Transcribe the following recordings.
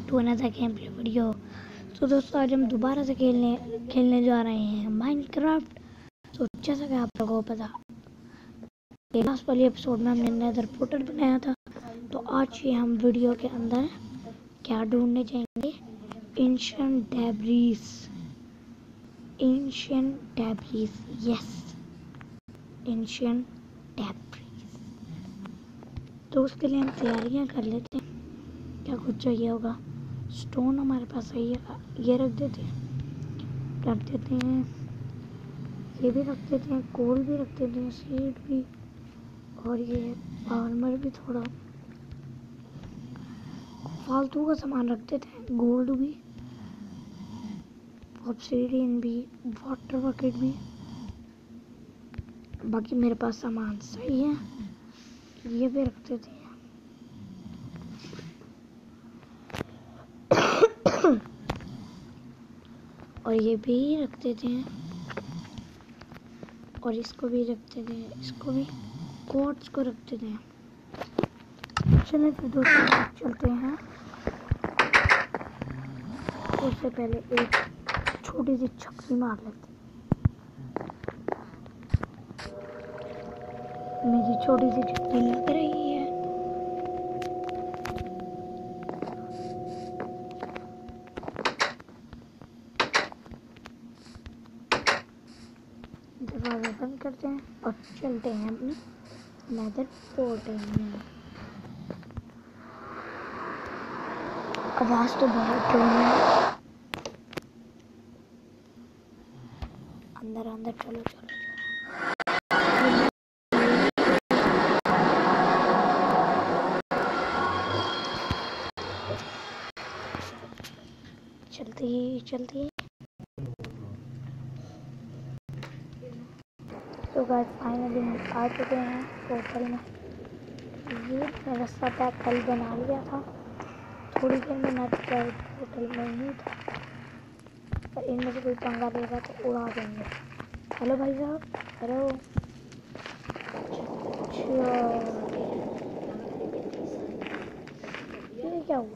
To another game play video. तो दोस्तों आज हम दोबारा से खेलने जा रहे हैं माइनक्राफ्ट। तो जैसा कि आप लोगों को पता लास्ट वाले एपिसोड में हमने नेदर पोर्टल बनाया था, तो आज ये हम वीडियो के अंदर क्या ढूंढने जाएंगे? Ancient debris, yes, ancient debris. तो उसके लिए हम तैयारियां कर लेते हैं। क्या कुछ चाहिए होगा? स्टोन हमारे पास है, ये रख देते हैं, ये भी रख देते हैं, कोल भी रख देते हैं, सीड भी, और ये आर्मर भी, थोड़ा फालतू का सामान रख देते हैं, गोल्ड भी, ऑब्सीडियन भी, वाटर बकेट भी। बाकी मेरे पास सामान सही है, ये भी रख देते हैं। और ये भी रख देते हैं, और इसको भी रख देते हैं, इसको भी, कोट्स को रख देते हैं। चलिए फिर दोस्तों चलते हैं। उससे पहले एक छोटी सी छक्की मार लेते हैं। मेरी छोटी सी छक्की लग रही है। दरवाजा बंद करते हैं और चलते हैं अपनी नेदर पोर्टल में। आवाज तो बहुत जोर है। अंदर अंदर चलो चलो चलती है। तो गाइस फाइनली हम आ चुके हैं पोर्टल में। ये मैं रास्ता पैक कल बना लिया था, थोड़ी देर में नेट पोर्टल में ही था, पर इनमें से कोई पंगा लेगा तो उड़ा देंगे। हेलो भाई साहब, हेलो। ये क्या हुआ?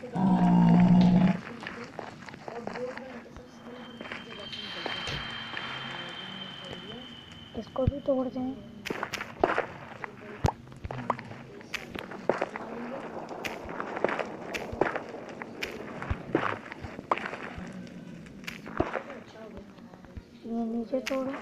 इसको भी तोड़ दें। ये नीचे तोड़ो।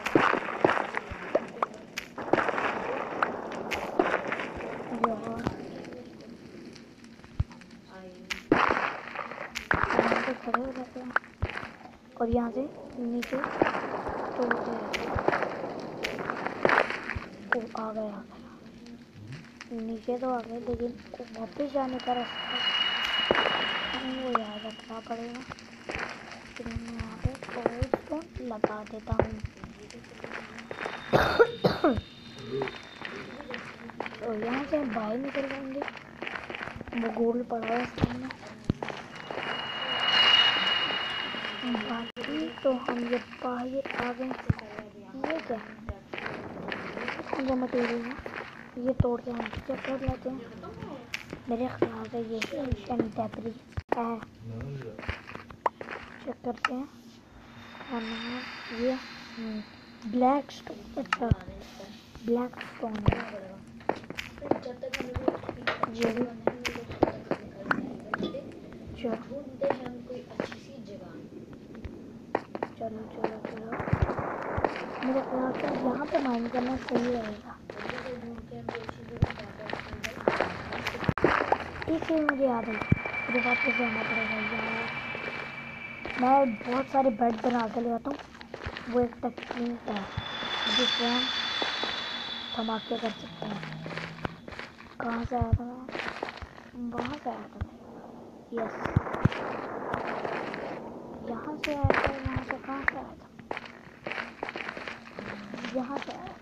यहाँ पे खड़े हो जाते हैं और यहाँ से नीचे तोड़ते हैं। ओ आ गया, नीचे तो आ गए, लेकिन वापस जाने का रास्ता वो याद रखना पड़ेगा। फिर मैं यहाँ पे कोबलस्टोन लगा देता हूँ। तो यहाँ से हम बाहर निकल जाएंगे। वो गोल्ड पड़ा है सामने। बाकी तो हम ये बाहर आ गए। ये क्या ये मटेरियल है, ये तोड़ के हम चेक कर लेते हैं। मेरे ख्याल से ये एंशिएंट डेब्रिस है, चेक करते हैं। और ये ब्लैक स्टोन, अच्छा ब्लैक स्टोन है ये भी। चलो मेरे ख्याल से यहाँ पे माइन करना सही रहेगा। एक चीज़ मुझे याद है, मुझे वापस जाना पड़ेगा यार। मैं बहुत सारे बेड बना के ले आता हूँ, वो एक टेक्निक है जिससे हम धमाके कर सकते हैं। कहाँ से आया था मैं? वहाँ से आया था मैं, यस, यहाँ से आया था। यहाँ से कहाँ से आया था? यहाँ से आया था।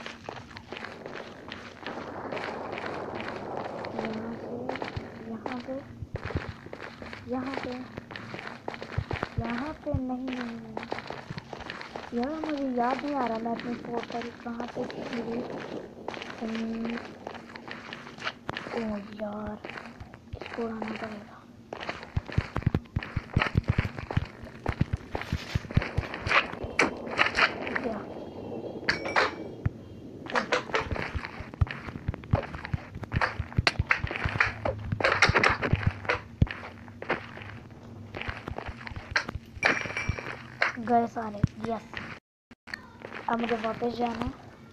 यहाँ पे नहीं यार, मुझे याद नहीं आ रहा मैं अपनी पोर्टल कहाँ पे थी। ओ यार, इसको उड़ाना पड़ेगा। गए सारे। यस, अब मुझे वापस जाना है।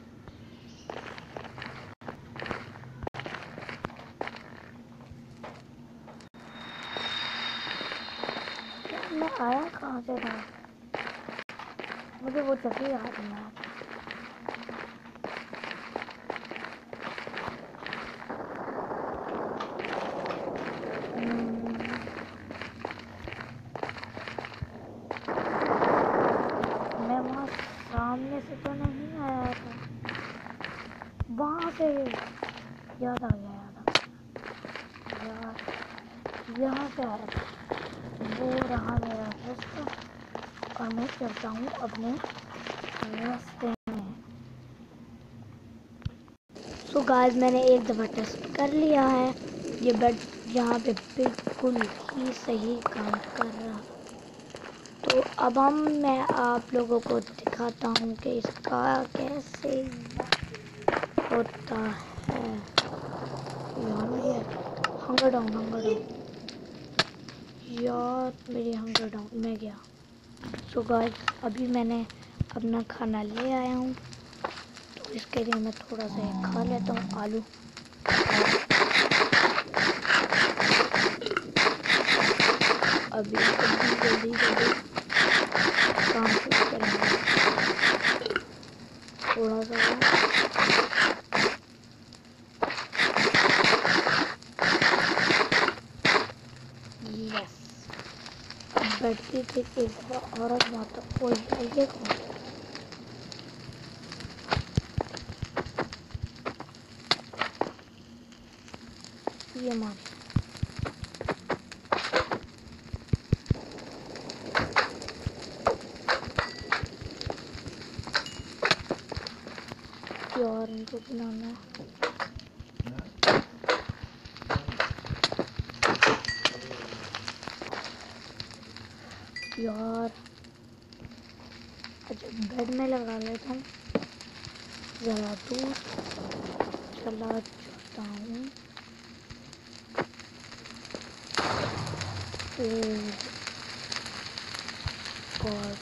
मैं आया कहाँ से था, मुझे वो जगह याद नहीं आ रही। मैं वहाँ सामने से तो नहीं आया था, वहाँ से याद आ गया, यार यहाँ से आ रहा था, वो रहा मेरा रास्ता और मैं चलता हूँ अपने रास्ते में। सो गाइस, मैंने एक दफ़ा टेस्ट कर लिया है, ये बेड यहाँ पे बिल्कुल ही सही काम कर रहा। तो अब मैं आप लोगों को दिखाता हूँ कि इसका कैसे होता है। यार मेरी हंगर डाउन यार, मेरी हंगर डाउन में गया। सो गाइस, अभी मैंने अपना खाना ले आया हूँ, तो इसके लिए मैं थोड़ा सा खा लेता हूँ आलू। अभी जल्दी काम शुरू करेंगे। थोड़ा सा यस, बैठती थी एक औरत माता कोई ये कौन? ये मारे यार, इनको बनाना यार। अच्छा, बेड में लगा लेता हूँ, ज़रा दूर चला जाता हूँ। और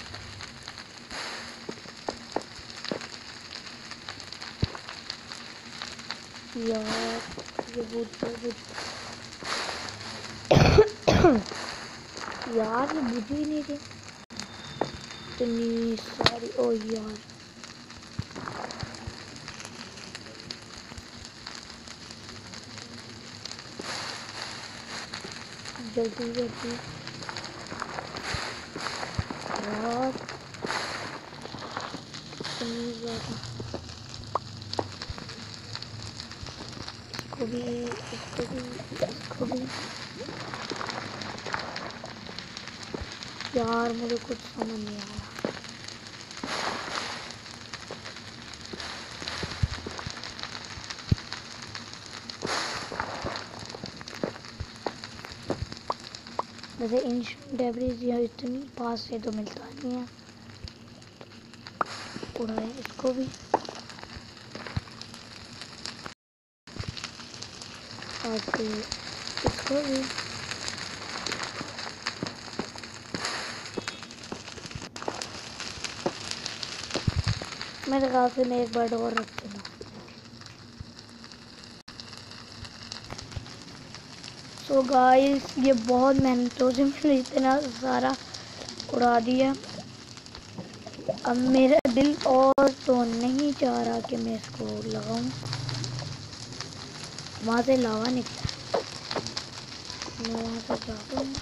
यार ये यार ये बुझ ही नहीं रही इतनी सारी। ओ यार, जल्दी यार, इतनी ज़्यादा। इसको भी यार, मुझे कुछ समझ नहीं आया। वैसे इंशियंट डेब्रिस यहाँ इतनी पास से तो मिलता नहीं है। उड़ाए इसको भी, और फिर इसको भी। मेरे ख्याल से मैं एक बर्ड और रख दूँगा। सो गाइस, ये बहुत मेहनतों से मैंने इतना सारा उड़ा दिया। अब मेरा दिल और तो नहीं चाह रहा कि मैं इसको लगाऊं। वहाँ से लावा निकला, मैं वहाँ से जाता हूँ।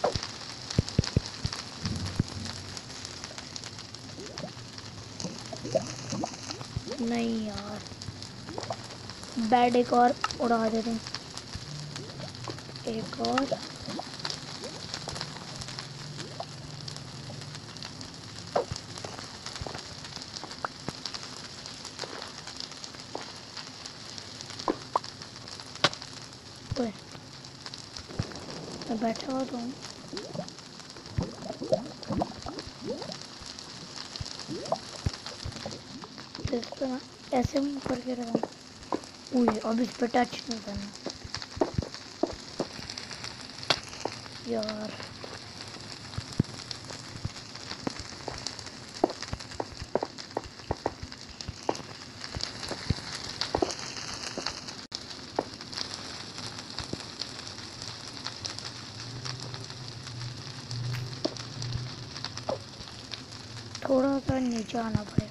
नहीं यार, बेड एक और उड़ा देते हैं, एक और। मैं बैठा हुआ तो हूँ। इस तरह ऐसे में ऊपर के रहा हूँ। अब इस पर टच नहीं करना यार। थोड़ा सा नीचे आना पड़ेगा।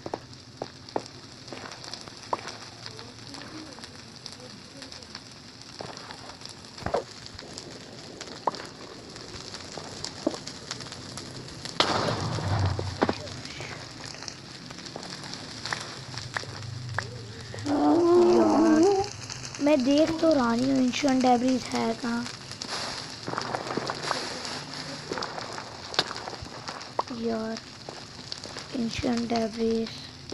मैं देख तो रही हूँ एंशिएंट डेब्रिस है कहाँ। यार एंशिएंट डेब्रिस,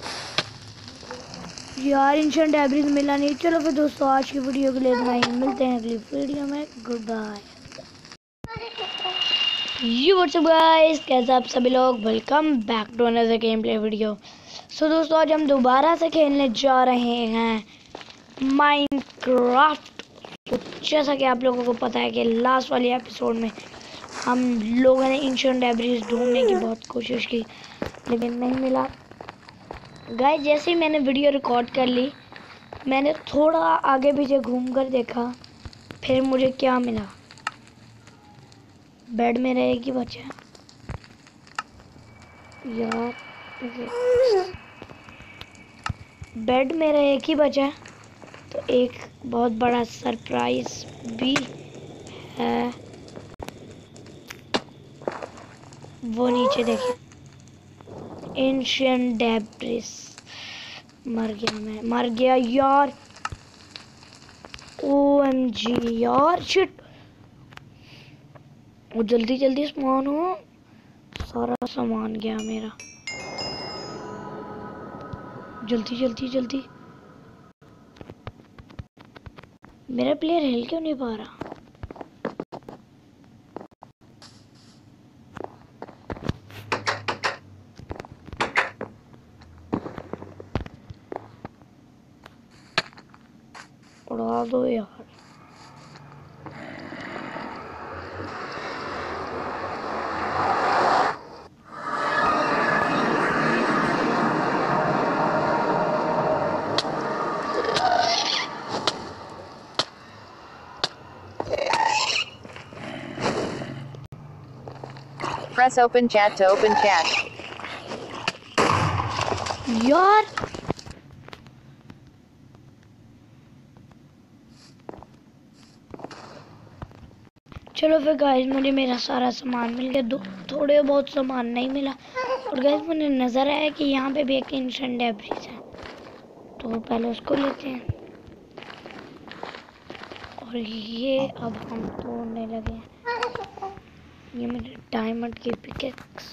यार एंशिएंट डेब्रिस मिला नहीं। चलो फिर दोस्तों आज की वीडियो के लिए इतना ही, मिलते हैं अगली वीडियो में। Good bye. You what's up guys, कैसे आप सभी लोग, welcome back to another game play video. So दोस्तों आज हम दोबारा से खेलने जा रहे हैं माइनक्राफ्ट। तो जैसा कि आप लोगों को पता है कि लास्ट वाले एपिसोड में हम लोगों ने एंशिएंट डेब्रिस ढूंढने की बहुत कोशिश की लेकिन नहीं मिला। गाइस जैसे ही मैंने वीडियो रिकॉर्ड कर ली, मैंने थोड़ा आगे पीछे घूम कर देखा, फिर मुझे क्या मिला, बेड में रहेगी बच्चा। यार बेड में रहेगी बचा, तो एक बहुत बड़ा सरप्राइज भी है। वो नीचे देखिए, एंशिएंट डेब्रिस। मर गया यार। OMG यार, शिट। वो जल्दी जल्दी सामान हो, सारा सामान गया मेरा। जल्दी जल्दी जल्दी। मेरा प्लेयर हिल क्यों नहीं पा रहा? उड़ा दो यार। Press open chat to open chat. यार चलो फिर गाइस, मुझे मेरा सारा सामान मिल गया। थोड़े बहुत सामान नहीं मिला। और गाइस मुझे नजर आया कि यहाँ पे भी एक एंशिएंट डेब्रिस है, तो पहले उसको लेते हैं। और ये अब हम तोड़ने लगे हैं। ये मेरे डायमंड की पिकेक्स,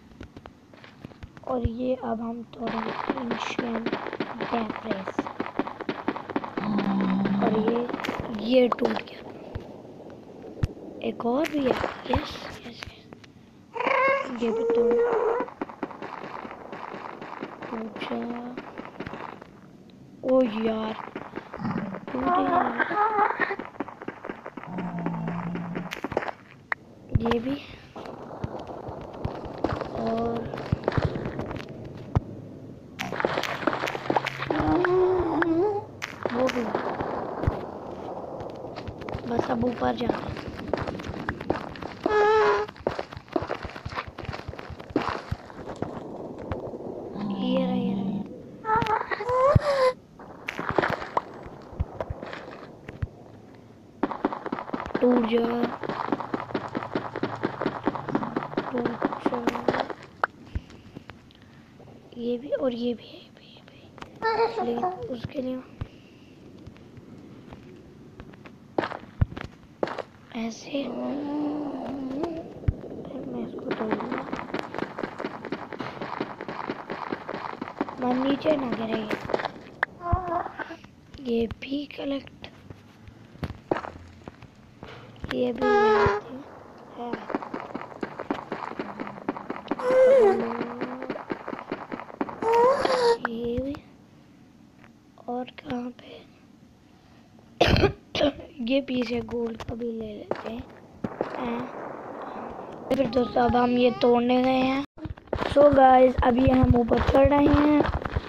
और ये अब हम तोड़ेंगे एंशिएंट डेब्रिस। और ये टूट गया। एक और भी है। यस यस, ये भी टूट जा। ओ यार ये भी, और वो भी। बस अब ऊपर जाना है। ये रहा। टूट जा, टूट जा। ये भी और ये भी, लेकिन उसके लिए ऐसे मैं इसको तोड़ूंगा। मैं नीचे ना गिरे। ये भी कलेक्ट, ये भी है। ये भी, और कहाँ पे ये पीस है गोल्ड का भी ले लेते हैं। फिर दोस्तों अब हम ये तोड़ने गए हैं। सो गाइस अभी हम ऊपर चढ़ रहे हैं।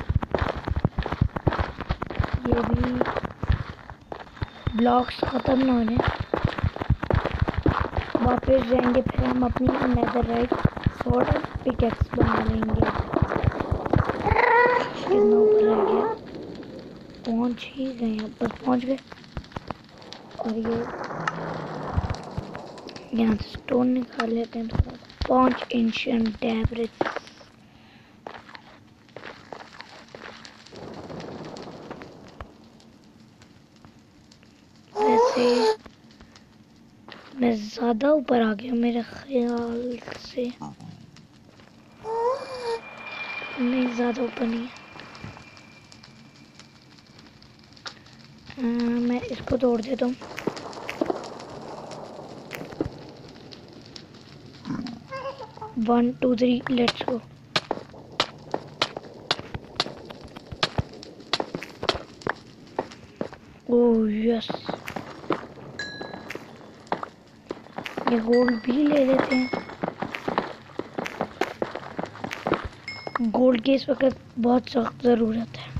ये भी ब्लॉक्स खत्म ना होने, वापस जाएंगे फिर हम अपनी नेदरराइट स्वॉर्ड और पिकेक्स बना लेंगे। कितना ऊपर रह गया, पहुंच ही गए हैं, बस पहुंच गए। और ये यहाँ से स्टोन निकाल लेते हैं थोड़ा। 5 एंशिएंट डेब्रिस। वैसे मैं ज़्यादा ऊपर आ गया मेरे ख्याल से। नहीं, ज़्यादा ऊपर नहीं है। मैं इसको तोड़ देता हूँ। One two three, let's go. Oh yes, ये गोल्ड भी ले लेते हैं। गोल्ड की इस वक्त बहुत सख्त ज़रूरत है।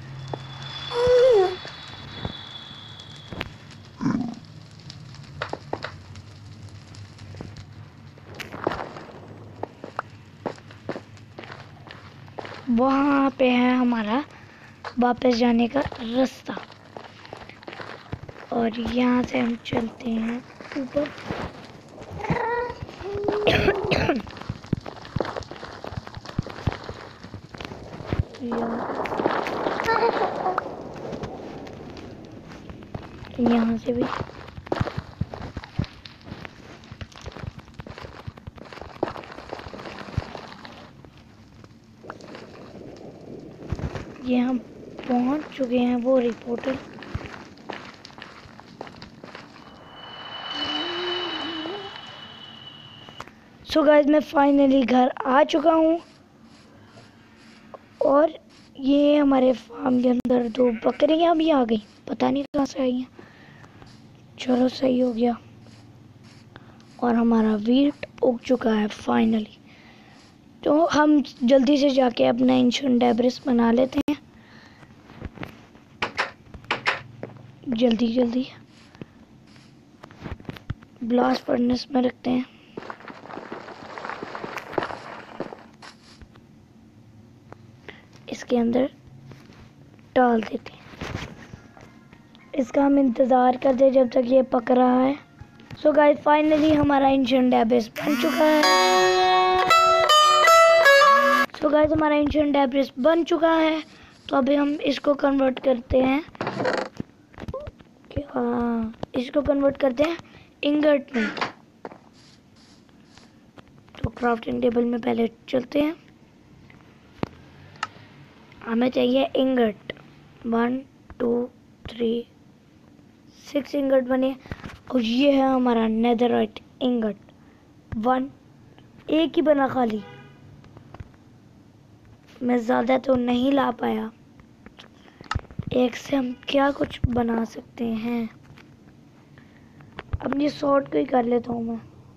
वहाँ पे है हमारा वापस जाने का रास्ता, और यहाँ से हम चलते हैं ऊपर। यहाँ से भी ये हम पहुंच चुके हैं वो रिपोर्टर। सो गाइस, मैं फाइनली घर आ चुका हूँ, और ये हमारे फार्म के अंदर 2 बकरियां भी आ गई, पता नहीं कहाँ से आई हैं। चलो सही हो गया, और हमारा वीट उग चुका है फाइनली। तो हम जल्दी से जाके अपना एंशिएंट डेब्रिस बना लेते हैं, जल्दी जल्दी। ब्लास्ट फर्नेस में रखते हैं। इसके अंदर डाल देते हैं। इसका हम इंतज़ार करते हैं जब तक ये पक रहा है। सो गाइस, फाइनली हमारा एंशिएंट डेब्रिस बन चुका है। सो गाइस, हमारा एंशिएंट डेब्रिस बन चुका है। तो अभी हम इसको कन्वर्ट करते हैं, इसको कन्वर्ट करते हैं इंगट में। तो क्राफ्टिंग टेबल में पहले चलते हैं। हमें चाहिए इंगट। 1 2 3 6 इंगट बने, और ये है हमारा नेदरराइट इंगट। 1 एक ही बना खाली, मैं ज़्यादा तो नहीं ला पाया। एक से हम क्या कुछ बना सकते हैं। अब ये शॉर्ट को ही कर लेता हूँ मैं।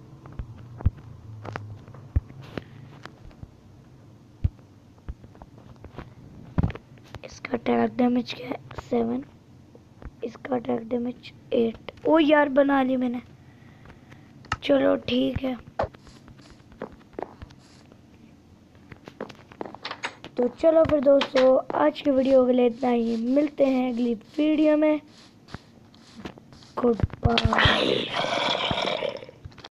इसका अटैक डैमेज क्या है? 7। इसका अटैक डैमेज 8। ओ यार, बना ली मैंने। चलो ठीक है। तो चलो फिर दोस्तों, आज की वीडियो के लिए इतना ही। मिलते हैं अगली वीडियो में। Good bye.